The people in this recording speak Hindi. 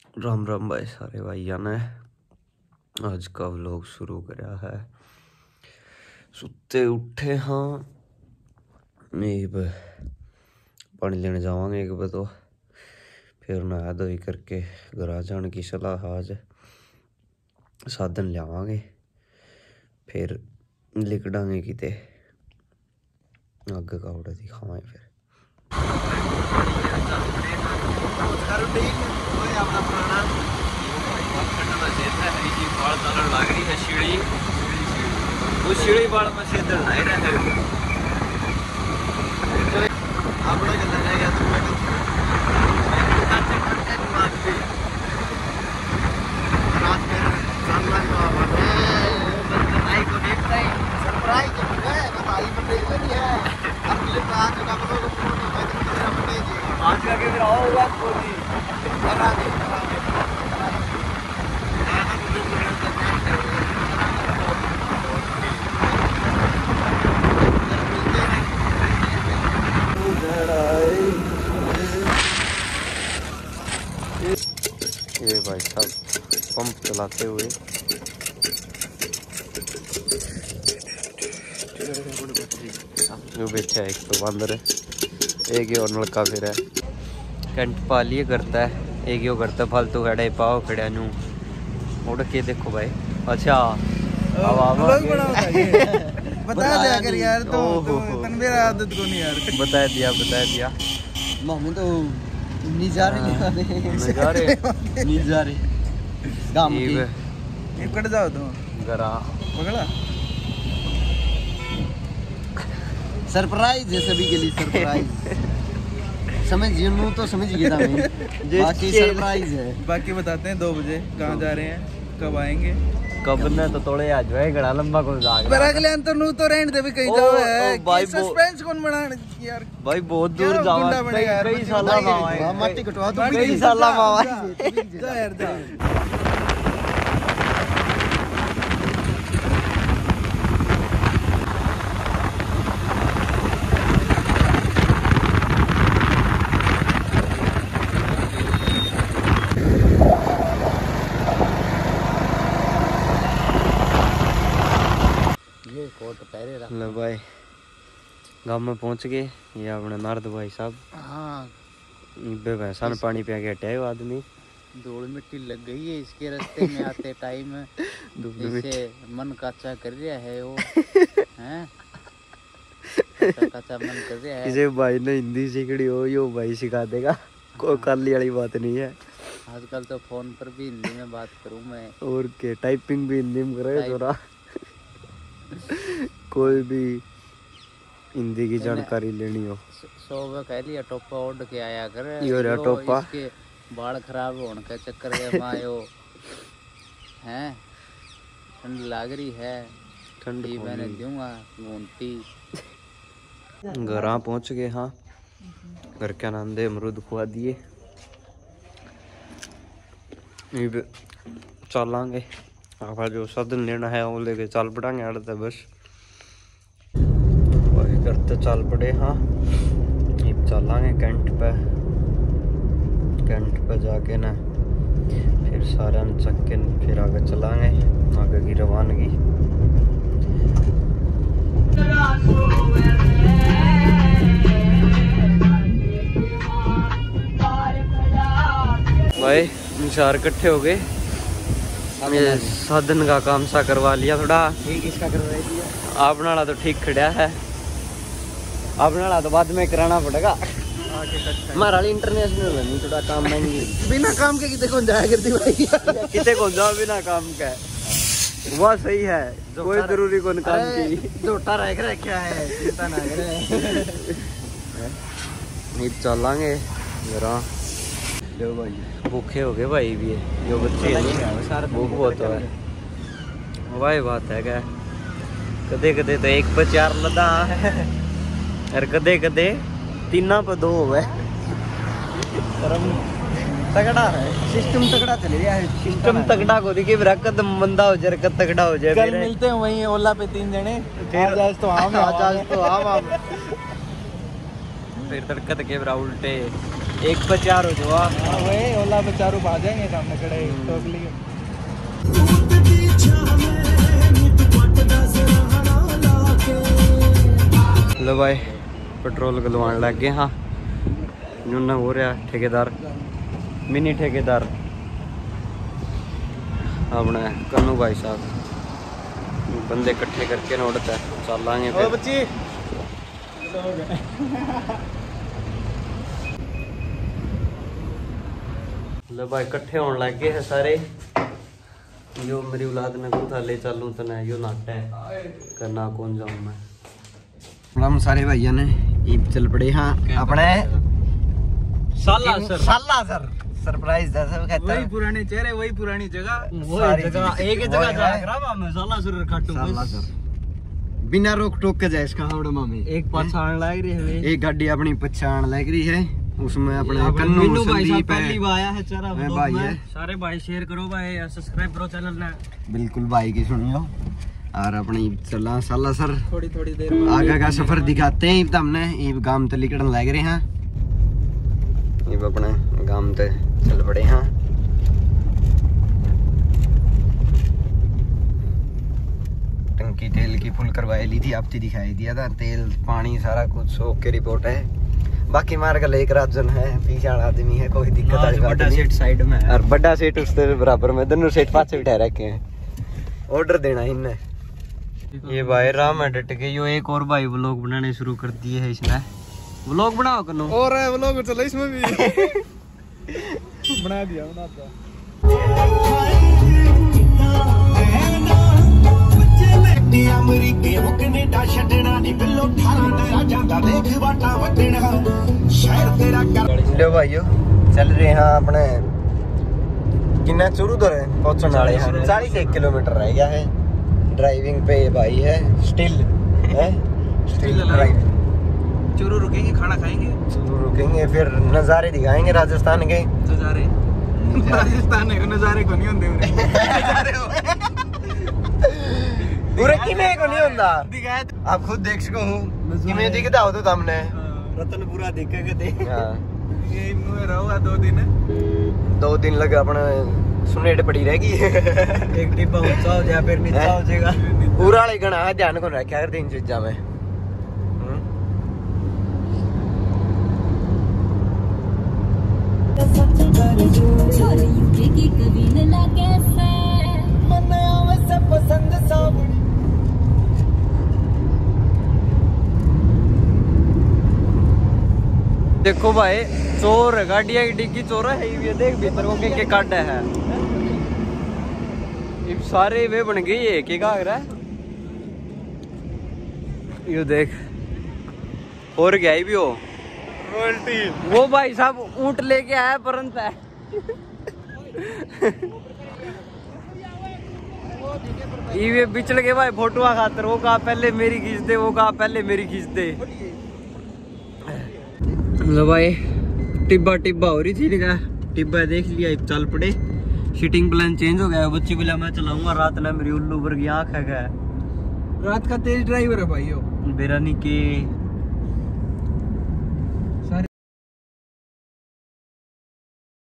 राम राम भाई सारे भाइयों ने आज का व्लॉग शुरू करा है। सुते उठे हाँ पानी लेने जावांगे एक बार तो फिर नहा धोई करके घर जाने की सलाह। आज साधन लियावांगे फिर लिकड़ांगे किते आगे का उड़ा दिखावांगे फिर। शीड़ी बाल में सेदर नहीं रहे आज का कैमरा होगा ये भाई साहब पंप चलाते हुए जो बैठा है एक तो बंदर है, एक ही और नलका फिर है कैंट पालिए करता है, एक ही करता फालतू खड़े पाओ खड़े नू उड़ के देखो भाई। अच्छा बता दिया कर यार तो मेरा आदत को नहीं यार बता दिया मम्मी तो निजारे गाम की कट जाओ तो गरा पकड़ा सरप्राइज है सभी के लिए सरप्राइज समझ यूं तो समझ गया था मैं बाकी सरप्राइज है। बाकी बताते हैं 2 बजे कहाँ जा रहे हैं कब आएंगे कब ने तो थोड़े आज भाई घड़ा लंबा कौन जाग पर अगले अंतर नु तो रेंट दे भी कहीं जाओ है भाई सस्पेंस कौन बना यार भाई बहुत दूर जावा कई साल मावा माटी कटवा दो कई साल मावा जा यार जा लो भाई गाँव में पहुंच गए। ये अपने नारद भाई साहब हाँ भैंसा ने पानी पिया के हटे वो आदमी धूल मिट्टी लग गई है इसके रास्ते में आते टाइम जैसे मन काचा कर रहा है वो हैं काचा मन कर रहा है। इसे भाई ने हिंदी सीखनी हो यो भाई सिखा देगा कोई काली वाली बात नहीं है। आजकल तो फोन पर भी हिंदी में बात करूं मैं और के टाइपिंग भी हिंदी में करे थोड़ा कोई भी हिंदी की जानकारी लेनी हो कह लिया टोपा ओढ़ के आया कर ये टोपा इसके बाल खराब होने के चक्कर में मायो हैं ठंड लग रही है ठंडी मैंने दूंगा घूमती घर पहुंच गए। हाँ घर के आनंद अमरूद खुआ दिए चलांगे आप जो साधन लेना है वो लेके चल पड़ांगे अड़ते बस वही करते चल पड़े। हाँ चलांगे कैंट पे जाके ना फिर सारे चक के फिर आगे चलांगे आगे की रवानगी। भाई चार इकट्ठे हो गए साधन का काम सा करवा लिया थोड़ा ठीक इसका करवा दिया अपना वाला तो ठीक खड़ा है अपना वाला तो बाद में कराना पड़ेगा हमारा इंटरनेशनल है नहीं थोड़ा काम महंगी बिना काम के किते कौन जाया करती भाई किते कौन जाओ बिना काम का वह सही है कोई जरूरी कौन काम की जोटा रह क्या है चिंता ना करे नहीं चलांगे जरा भाई भूखे हो गए भाई भी है जो बच्चे भूख बहुत है भाई बात है क्या कदे कदे तो 1 पर 4 लदा है और कदे कदे 3 पर 2 हो गए तगड़ा है सिस्टम तगड़ा चल रहा है सिस्टम तगड़ा को देखिए मेरा कदम मंदा हो जाए कद तगड़ा हो जाए कल मिलते हैं वहीं ओला पे 3 जने फिर आज तो हम फिर तड़कत के मेरा उल्टे एक पे 4 हो जाओ। हाँ वही ओला पे 4 आ जाएंगे सामने खड़े टोकली। लो भाई पेट्रोल गलवान लग गए। हाँ नुना हो रहा ठेकेदार मिनी ठेकेदार अपने कन्नू भाई साहब बंदे इकट्ठे करके नोड़ता चलांगे फिर। बच्ची लो भाई इकट्ठे होने लग गए हैं सारे। यो मेरी औलाद ने कौन था ले चलूं तो ना यो नाटा है करना कौन जाऊं मैं। हम सारे भैया ने ईद चल पड़े। हाँ अपने साला सर सरप्राइज था सब कहता वही पुराने चेहरे वही पुरानी जगह वही जगह एक ही जगह जा रहा मैं साला सर काटूं साला सर बिना रोक टोक के जाए इसका हावड़ा मामे एक पहचान लग रही है। एक गाड़ी अपनी पहचान लग रही है उसमें अपने कन्नू भाई साहब पहली बार आया है चरा भाई है। सारे भाई शेयर करो भाई सब्सक्राइब करो चैनल ने बिल्कुल भाई की सुनियो। और अपनी चला साला सर थोड़ी देर आगे का सफर दिखाते हैं। तो हमने ये गांव ते निकलने लग रहे हैं। ये अपने गांव ते चल पड़े हैं। टंकी तेल की फुल करवाई ली थी आपती दिखाई दिया था। तेल पानी सारा कुछ सोख के रिपोर्ट है। बाकी मार का एक राजन है पीछे वाला आदमी है कोई दिक्कत वाली बात नहीं। सीट साइड में है और बड़ा सीट उसके बराबर में दोनों सीट पास बिठा रखे हैं। ऑर्डर देना इनने। ये भाई राम है डट के यो एक और भाई व्लॉग बनाने शुरू कर दिए है इसने। व्लॉग बनाओ कनो और व्लॉग चलो इसमें भी बना दिया लो भाइयों चल रहे हैं अपने किन्ना चूरू तो पहुंचने वाले हैं। 41 किलोमीटर रह गया है। ड्राइविंग पे भाई है स्टिल ड्राइविंग। चूरू रुकेंगे खाना खाएंगे चूरू रुकेंगे फिर नज़ारे दिखाएंगे राजस्थान के। नज़ारे राजस्थान के नज़ारे को नहीं होंगे पूरे किने को नहीं होता आप खुद देख सको हूँ किमें दिखता हो तो हमने रतनपुरा देखेंगे थे। हाँ ये मुझे रहोगा 2 दिन लगे अपने सुनेट पड़ी रहेगी। एक डिब्बा ऊंचा हो जाए फिर नीचा हो जाएगा पूरा वाले गणा ध्यान को रखा कर 3 चीजा में। देखो भाई चोर गाड़िया की डिग्गी चोर है ये देख भीतर को के काटा है। ये सारे वे बन गई है क्या रहा है ये देख और क्या भी हो वो भाई साहब ऊंट लेके आया परंत है। ये बिचड़ के भाई फोटो खातर वो कहा पहले मेरी खींच दे वो कहा पहले मेरी खींच दे। लो भाई टिब्बा हो रही थी निका टिब्बा देख लिया चल पड़े। सीटिंग प्लान चेंज हो गया बच्ची बोला मैं चलाऊंगा रात ना मेरी उल्लू वर्गी आँख है। रात का तेज ड्राइवर है भाई यो बेरानी के